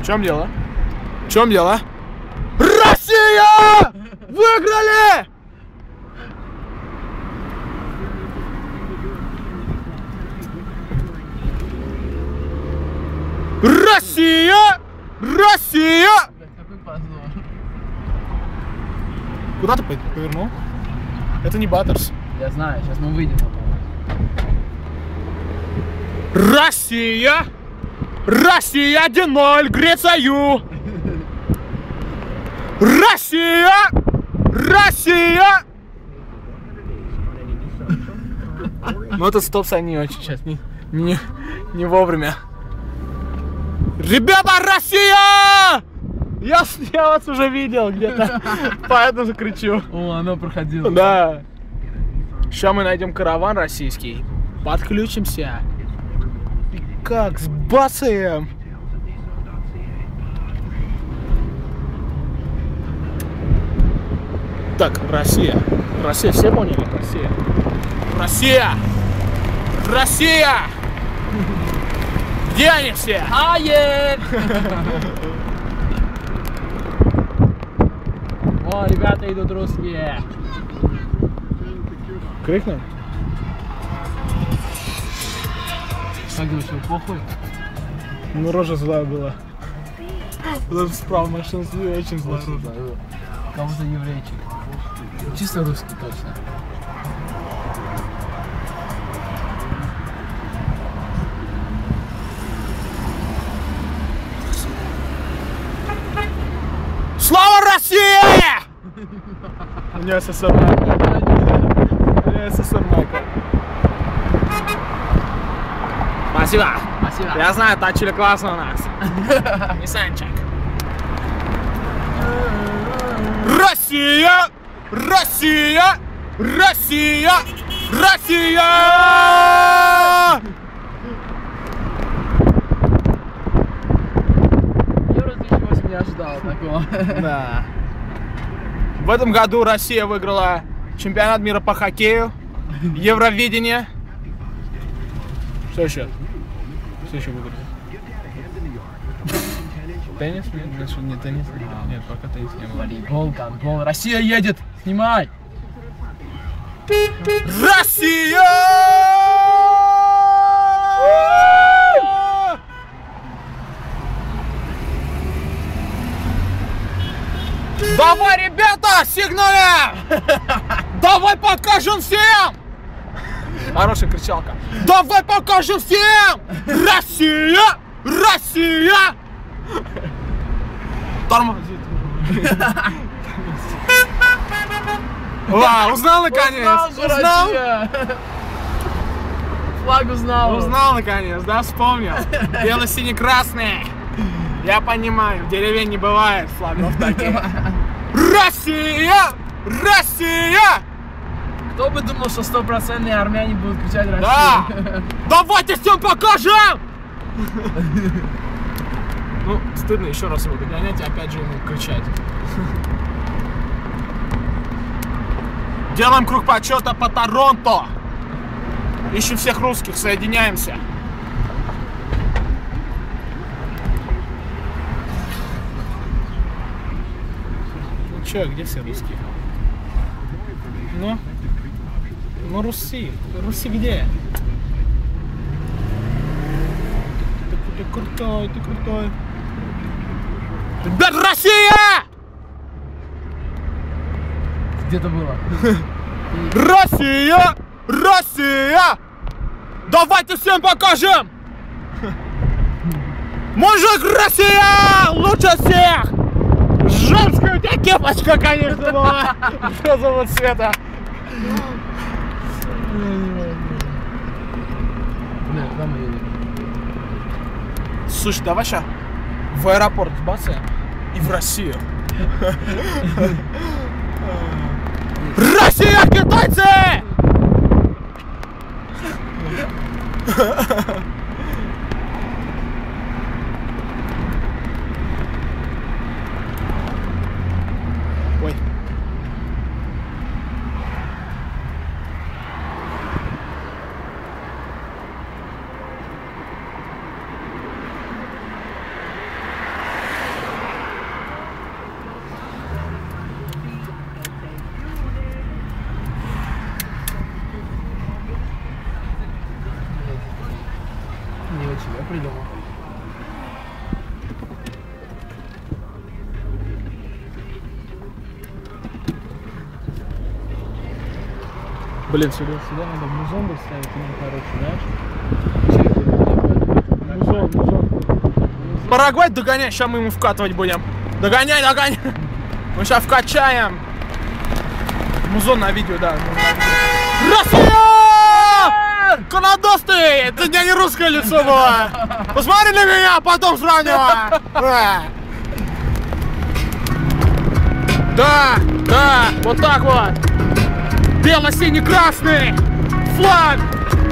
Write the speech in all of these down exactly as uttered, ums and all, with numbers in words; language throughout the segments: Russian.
чем дело? В чем дело? Россия! Выиграли! Россия! Россия! Куда ты повернул? Это не Баттерс. Я знаю, сейчас мы выйдем. Россия! Россия один ноль, Грецию! Россия! Россия! Ну этот стоп-сайн не очень сейчас, не, не, не вовремя. Ребята, Россия! Я, я вас уже видел где-то, поэтому же кричу. О, оно проходило. Да. Сейчас мы найдем караван российский, подключимся. И как сбацаем. Так, Россия. Россия, все поняли? Россия. Россия! Россия! Где они все? Ае! О, ребята идут русские. Крикнем? Как думаешь, ему похуй? Ну, рожа злая была. Вот справа машина очень злая. Кого-то еврейчик. Чисто русский, точно. Слава России! У нее СССР майка. У нее СССР майка. Спасибо. Спасибо. Я знаю, тачили классно у нас. Ниссанчик. Россия! Россия! Россия! Россия! Евро две тысячи восемь не ожидал такого. Да. В этом году Россия выиграла чемпионат мира по хоккею, Евровидение. Что еще? Что еще выиграли? Теннис? Нет, не теннис. Нет, пока теннис не было. Волейбол, гандбол. Россия едет! Снимай! Россия! Давай, ребята, сигналим! Давай покажем всем! Хорошая кричалка. Давай покажем всем! Россия! Россия! Тормозит. Вау, узнал наконец! Узнал? Флаг узнал. Узнал наконец, да, вспомнил. Бело-сине-красный. Я понимаю, в деревне не бывает флагов таких. Россия! Россия! Кто бы думал, что стопроцентные армяне будут кричать Россию? Да! Давайте всем покажем! Ну, стыдно еще раз его догонять и опять же ему кричать. Делаем круг почета по Торонто. Ищем всех русских, соединяемся. Ну че, где все русские? Ну? Ну, Руси. Руси где? Ты, ты крутой, ты крутой. Ребят, Россия! Где-то было. Россия! Россия! Давайте всем покажем! Мужик, Россия! Лучше всех! Женская у тебя кепочка, конечно, была розового цвета. Слушай, давай сейчас в аэропорт бацаем и в Россию. Россия, китайцы! Ой. себе придумал. Блин, сюда, сюда надо музон доставить, ну, короче, знаешь? Музон, музон. Парагвай догоняй, сейчас мы ему вкатывать будем. Догоняй, догоняй. Мы сейчас вкачаем. Музон на видео, да. Россия! Канадос ты! Это не русское лицо было. Посмотри на меня, потом сравнивай. Да, да, вот так вот. Бело-синий-красный флаг!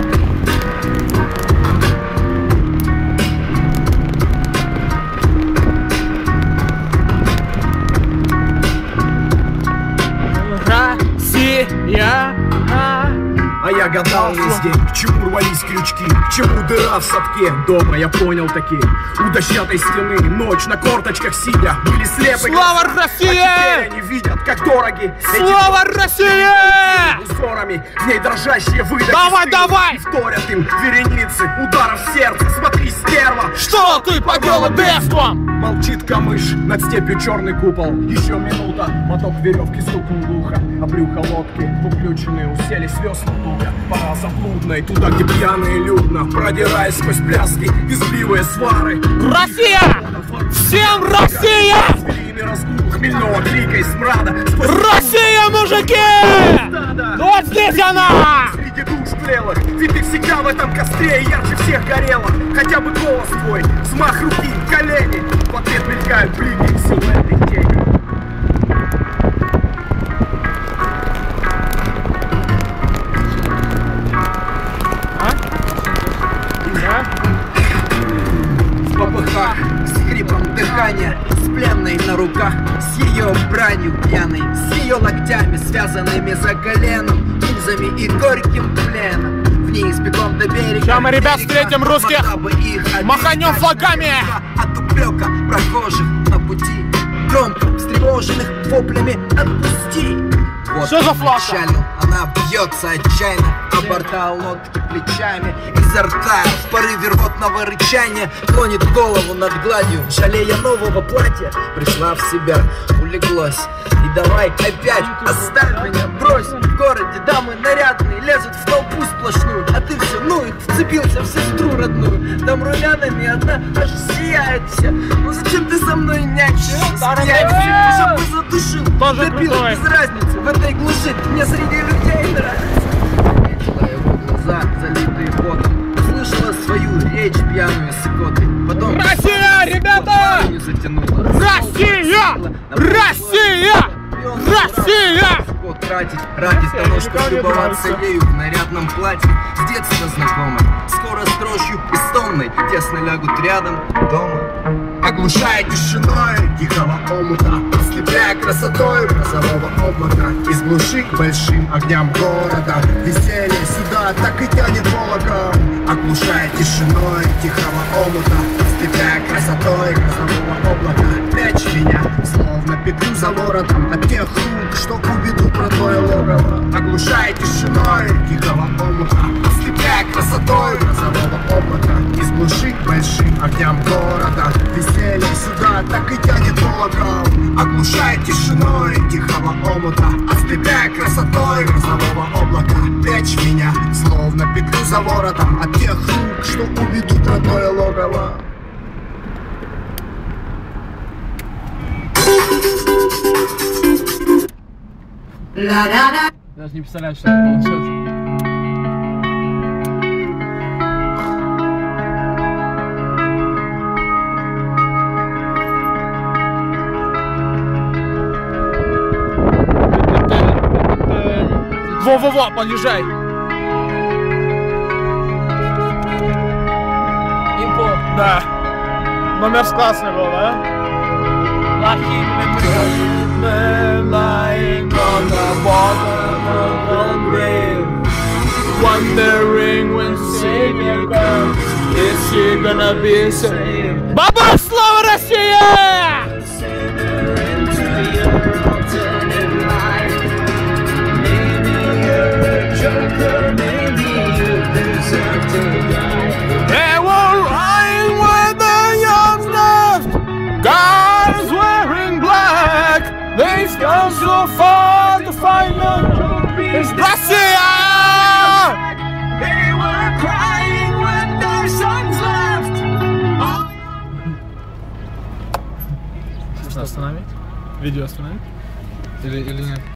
Россия! А я гадал весь день, к чему рвались крючки, к чему дыра в садке. Дома я понял такие, у дощатой стены, ночь на корточках сидя, были слепы. Слава глаза, России! А теперь они видят, как дороги Слава России! узорами, в ней дрожащие выдохи. Давай, стыд, давай! и вторят им вереницы ударов в сердце. Смотри, стерва! Что ты поделал бедством? Молчит камыш, над степью черный купол. Еще минута, моток веревки стукнул глухо, а брюхо лодки уключенные уселись весла туго. Пора заблудной, туда, где пьяные людно, продираясь сквозь пляски, визгливые свары. Россия! Всем Россия! Звериный разгул хмельного крика и смрада. Россия, мужики! Вот здесь она! Среди душ тлелых, ведь ты всегда в этом костре ярче всех горела. Хотя бы голос твой, взмах руки, колени. В ответ мелькают блики, силуэты тени. В попыхах, с хрипом дыхания, с пленной на руках, с ее бранью пьяной, с ее локтями, связанными за коленом, пузами и горьким пленом. Вниз бегом до берега. Сейчас мы, ребят, встретим русских, маханем флагами. От упрека прохожих на пути, громко встревоженных воплями отпусти. Вот Что за флаг? Она бьется отчаянно о борта лодки плечами. Изо рта в порыве рвотного рычания клонит голову над гладью, жалея нового платья. Пришла в себя, улеглась. И давай опять оставь меня, брось. В городе дамы нарядные лезут в толпу сплошную, а ты все, ну и вцепился в сестру родную. Там румянами одна аж сияет вся. Ну зачем ты со мной нянчишься? Я тебя бы задушил, добил без разницы. В этой глуши мне среди людей нравится. Видела его глаза, залитые потом, услышала свою речь пьяную с икотой. Потом Россия, ребята! Россия! Россия! Россия! Тратить ради того, чтобы любоваться ею в нарядном платье. С детства знакомой, скоро с дрожью и стомной тесно лягут рядом дома. Оглушая тишиной тихого омута, ослепляя красотой грозового облака. Из глуши к большим огням города веселье сюда так и тянет Волгом. Оглушая тишиной тихого омута, ослепляя красотой грозового облака. Прячь меня, словно петлю за воротом от тех рук, что уведут родное логово. Оглушая тишиной тихого омута, ослепляя красотой грозового облака. Из глуши к большим огням города веселье сюда так и тянет Волгом. Оглушая тишиной тихого омута, ослепляя красотой грозового облака. Прячь меня, словно петлю за воротом от тех рук, что уведут родное логово. Даже не представляю, что это получилось. Во-во-во, подъезжай! Импо. Да. Номер классный был, да? Lying on the bottom of the grave, wondering when Savior comes, is he gonna be saved? Баба, слава Россия! They will Видео остановить? Или, или нет?